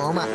多吗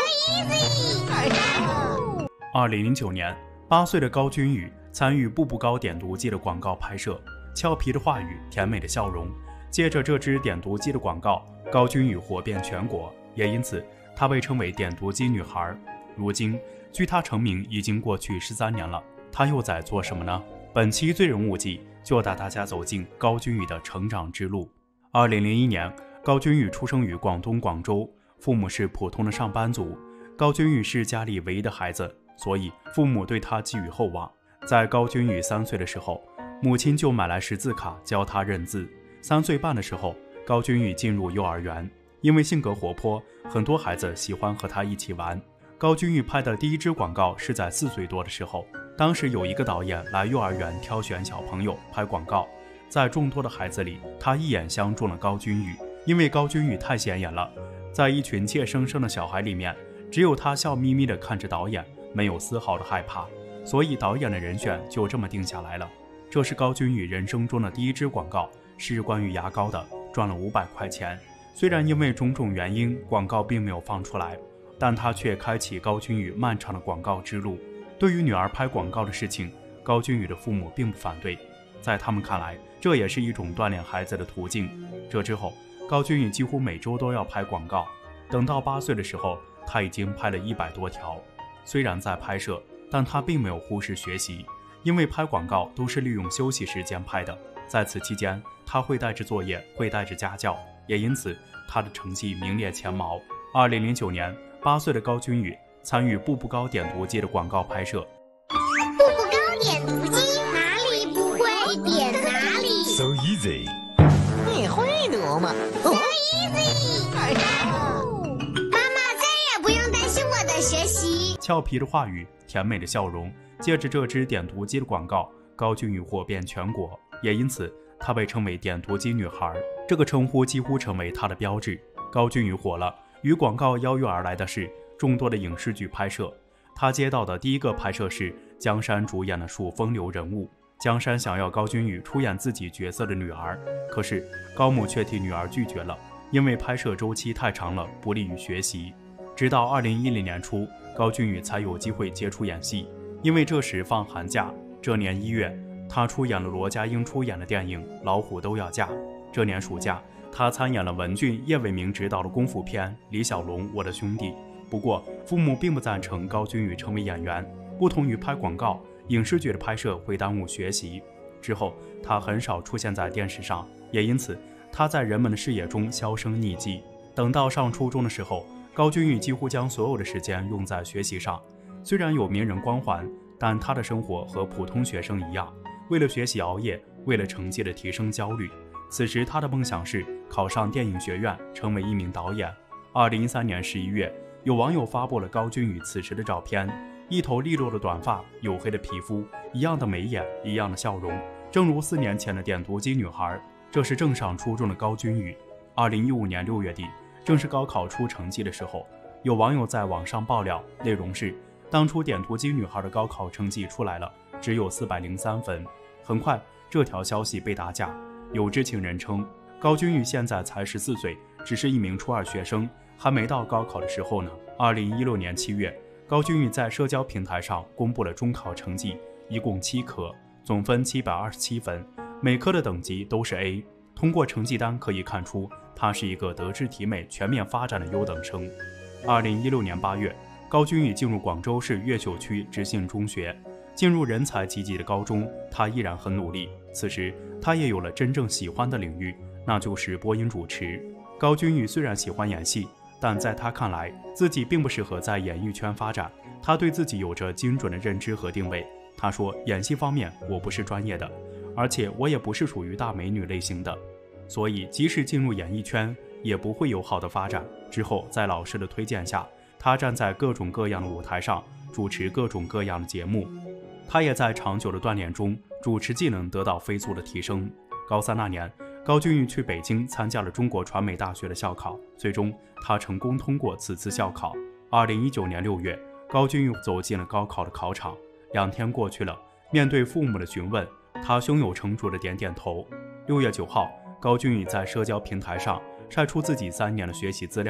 ？2009年，8岁的高君宇参与步步高点读机的广告拍摄，俏皮的话语，甜美的笑容。借着这支点读机的广告，高君宇火遍全国，也因此她被称为点读机女孩。如今，距她成名已经过去13年了，她又在做什么呢？本期最人物记就带大家走进高君宇的成长之路。2001年，高君宇出生于广东广州，父母是普通的上班族。高君宇是家里唯一的孩子，所以父母对他寄予厚望。在高君宇3岁的时候，母亲就买来识字卡教他认字。3岁半的时候，高君宇进入幼儿园。因为性格活泼，很多孩子喜欢和他一起玩。高君宇拍的第一支广告是在4岁多的时候，当时有一个导演来幼儿园挑选小朋友拍广告，在众多的孩子里，他一眼相中了高君宇。因为高君宇太显眼了，在一群怯生生的小孩里面，只有他笑眯眯地看着导演，没有丝毫的害怕，所以导演的人选就这么定下来了。这是高君宇人生中的第一支广告，是关于牙膏的，赚了500块钱。虽然因为种种原因，广告并没有放出来，但他却开启高君宇漫长的广告之路。对于女儿拍广告的事情，高君宇的父母并不反对，在他们看来，这也是一种锻炼孩子的途径。这之后，高君宇几乎每周都要拍广告。等到8岁的时候，他已经拍了100多条。虽然在拍摄，但他并没有忽视学习，因为拍广告都是利用休息时间拍的。在此期间，他会带着作业，会带着家教，也因此他的成绩名列前茅。2009年，8岁的高君宇参与步步高点读机的广告拍摄。 步步高点读机，哪里不会点哪里。 So easy。 你会读吗 ？So easy。妈妈再也不用担心我的学习。 俏皮的话语，甜美的笑容，借着这支点读机的广告，高君宇火遍全国，也因此她被称为点读机女孩。这个称呼几乎成为她的标志。高君宇火了，与广告邀约而来的是众多的影视剧拍摄。他接到的第一个拍摄是江山主演的数风流人物。江山想要高君宇出演自己角色的女儿，可是高母却替女儿拒绝了，因为拍摄周期太长了，不利于学习。直到2010年初，高君宇才有机会接触演戏，因为这时放寒假。这年1月，他出演了罗家英出演的电影《老虎都要嫁》。这年暑假，他参演了文俊、叶伟明执导的功夫片《李小龙我的兄弟》。不过，父母并不赞成高君宇成为演员。不同于拍广告，影视剧的拍摄会耽误学习。之后，他很少出现在电视上，也因此他在人们的视野中销声匿迹。等到上初中的时候，高君宇几乎将所有的时间用在学习上。虽然有名人光环，但他的生活和普通学生一样，为了学习熬夜，为了成绩的提升焦虑。此时他的梦想是考上电影学院，成为一名导演。2013年11月，有网友发布了高君宇此时的照片，一头利落的短发，黝黑的皮肤，一样的眉眼，一样的笑容，正如4年前的点读机女孩。这是正上初中的高君宇。2015年6月底，正是高考出成绩的时候，有网友在网上爆料，内容是当初点读机女孩的高考成绩出来了，只有403分。很快，这条消息被打假。有知情人称，高君宇现在才14岁，只是一名初2学生，还没到高考的时候呢。2016年7月，高君宇在社交平台上公布了中考成绩，一共7科，总分727分，每科的等级都是 A。通过成绩单可以看出，他是一个德智体美全面发展的优等生。2016年8月，高君宇进入广州市越秀区直信中学。进入人才济济的高中，他依然很努力。此时，他也有了真正喜欢的领域，那就是播音主持。高君宇虽然喜欢演戏，但在他看来，自己并不适合在演艺圈发展。他对自己有着精准的认知和定位。他说，演戏方面我不是专业的，而且我也不是属于大美女类型的，所以即使进入演艺圈，也不会有好的发展。之后，在老师的推荐下，他站在各种各样的舞台上，主持各种各样的节目。他也在长久的锻炼中，主持技能得到飞速的提升。高3那年，高君宇去北京参加了中国传媒大学的校考，最终他成功通过此次校考。2019年6月，高君宇走进了高考的考场。2天过去了，面对父母的询问，他胸有成竹的点点头。6月9号，高君宇在社交平台上晒出自己3年的学习资料，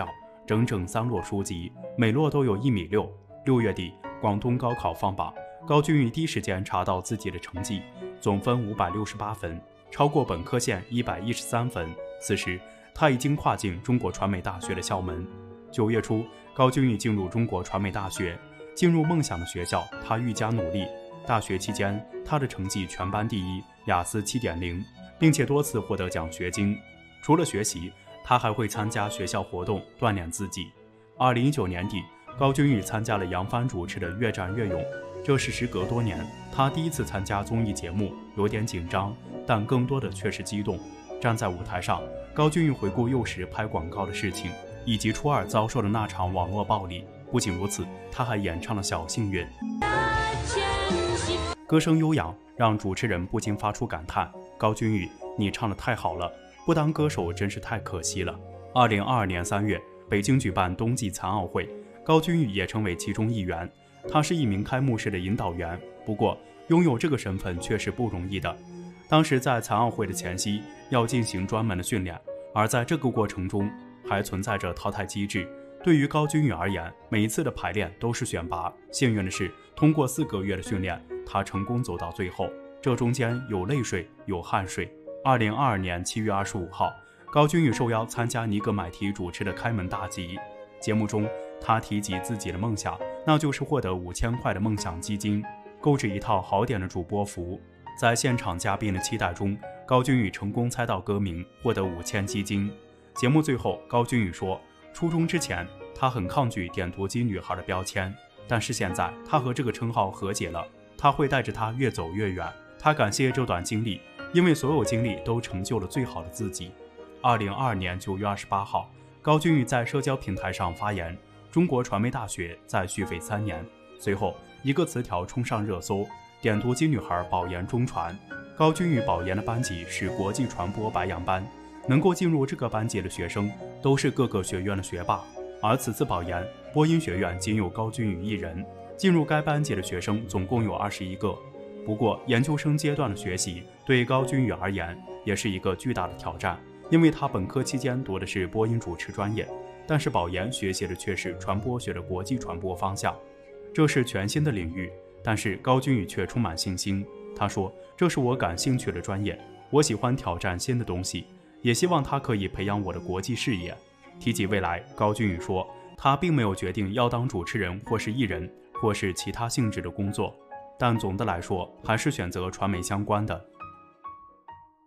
整整3摞书籍，每摞都有1.6米。6月底，广东高考放榜，高君玉第一时间查到自己的成绩，总分568分，超过本科线113分。此时，他已经跨进中国传媒大学的校门。9月初，高君玉进入中国传媒大学，进入梦想的学校，他愈加努力。大学期间，他的成绩全班第一，雅思7.0，并且多次获得奖学金。除了学习，他还会参加学校活动，锻炼自己。2019年底，高君玉参加了杨帆主持的《越战越勇》，这是时隔多年，他第一次参加综艺节目，有点紧张，但更多的却是激动。站在舞台上，高君玉回顾幼时拍广告的事情，以及初二遭受的那场网络暴力。不仅如此，他还演唱了《小幸运》，歌声悠扬，让主持人不禁发出感叹：高君玉，你唱得太好了，不当歌手真是太可惜了。2022年3月，北京举办冬季残奥会，高君玉也成为其中一员。他是一名开幕式的引导员，不过拥有这个身份却是不容易的。当时在残奥会的前夕，要进行专门的训练，而在这个过程中还存在着淘汰机制。对于高君玉而言，每一次的排练都是选拔。幸运的是，通过4个月的训练，他成功走到最后。这中间有泪水，有汗水。2022年7月25号，高君玉受邀参加尼格买提主持的开门大吉。节目中，他提及自己的梦想，那就是获得5000块的梦想基金，购置一套好点的主播服。在现场嘉宾的期待中，高君玉成功猜到歌名，获得5000基金。节目最后，高君玉说，初中之前，他很抗拒点图机女孩的标签，但是现在他和这个称号和解了，他会带着他越走越远。他感谢这段经历，因为所有经历都成就了最好的自己。2022年9月28号，高君玉在社交平台上发言，中国传媒大学再续费3年。随后，一个词条冲上热搜，点图机女孩保研中传。高君玉保研的班级是国际传播白羊班，能够进入这个班级的学生都是各个学院的学霸，而此次保研，播音学院仅有高君玉一人。进入该班级的学生总共有21个。不过，研究生阶段的学习对高君玉而言也是一个巨大的挑战，因为他本科期间读的是播音主持专业，但是保研学习的却是传播学的国际传播方向，这是全新的领域。但是高君玉却充满信心，他说：“这是我感兴趣的专业，我喜欢挑战新的东西，也希望它可以培养我的国际视野。”提及未来，高君玉说，他并没有决定要当主持人或是艺人或是其他性质的工作，但总的来说还是选择传媒相关的。